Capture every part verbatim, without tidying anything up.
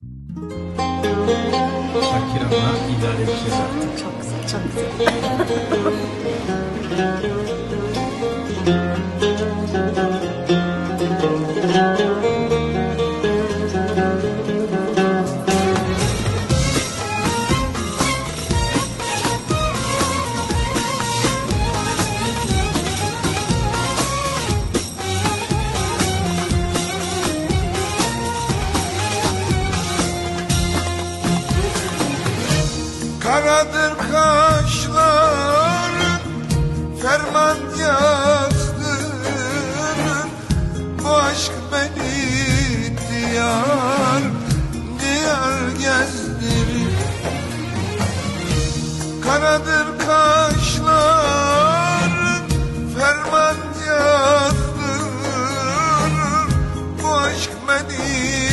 Fakir ama idare edeceğiz artık. Çok güzel, çok güzel. Karadır kaşların, ferman yazdırır. Bu aşk beni diyar diyar gezdirir. Karadır kaşların, ferman yazdırır. Bu aşk beni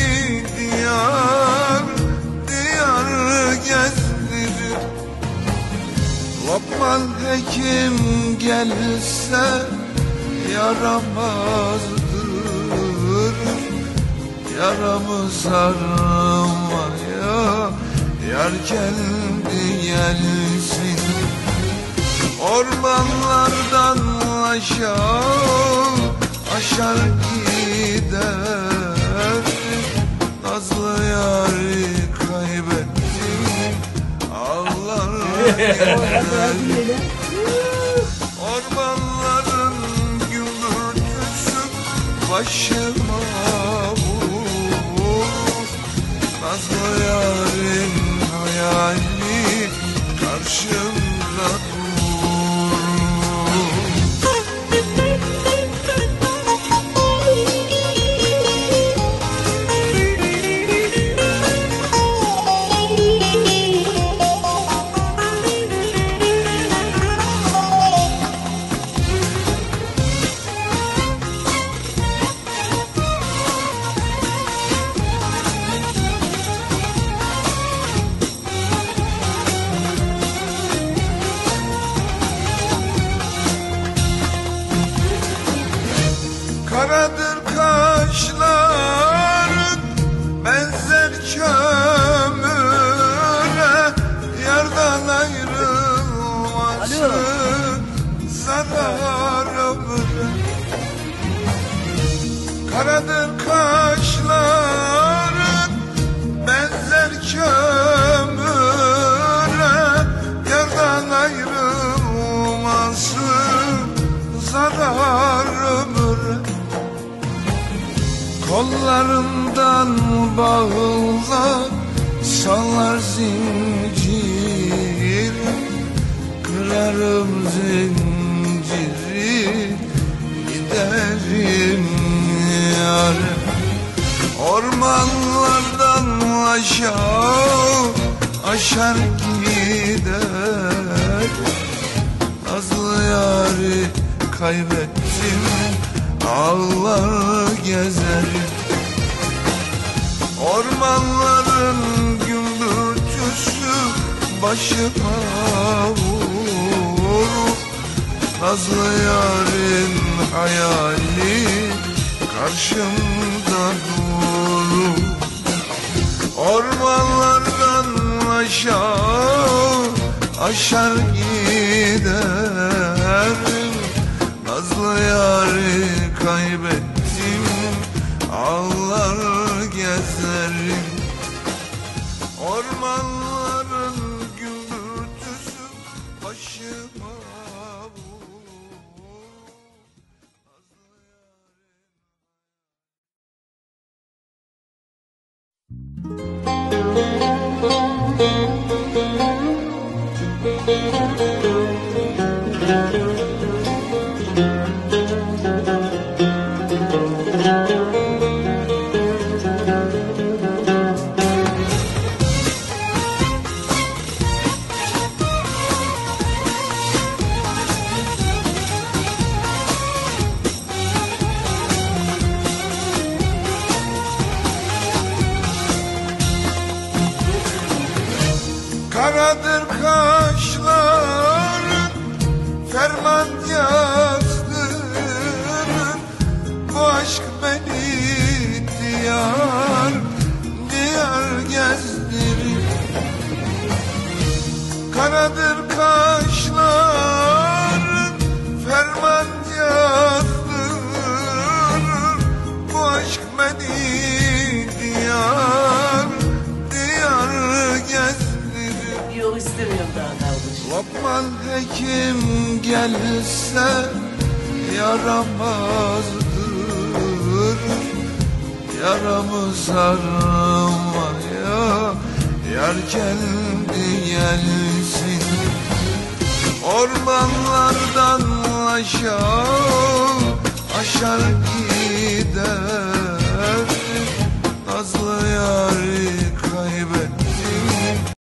diyar diyar gezdirir. Lokman hekim gelse yaramazdır. Yaramı sarmaya yar geldi gelsin. Ormanlardan aşağı aşar gider. Nazlı yari kaybettim, ağlar gider. Ormanların gümbürtüsü başıma vurur. Nazlı yarın hayali karşımda durur. Karadır kaşların, benzer kömüre. Yardan ayrılması zarar ömüre. Karadır kaşların, benzer kömüre. Yardan ayrılması zarar ömüre. Kollarından bağlar, sallar zincir. Kırarım zinciri, giderim yar. Ormanlardan aşağı aşar gider. Nazlı yari kaybettim, ağlar gezerim. Ormanların gümbürtüsü başıma vurur. Nazlı yarın hayali karşımda durur. Ormanlardan aşağı aşar giderim. Nazlı yarı kaybettim, ağlar gezerim. Ormanların gümbürtüsü başıma vurur. Karadır kaşların, ferman yazdırır. Bu aşk beni diyar diyar Karadır kaşların ferman yazdırır. Bu aşk beni diyar diyar gezdirir. Yok istemiyorum daha kardeş. Lokman hekim gelse yaramazdır. Yaramı sarmaya yar geldi gelsin. Ormanlardan aşağı aşar gider. Nazlı yarı kaybettim.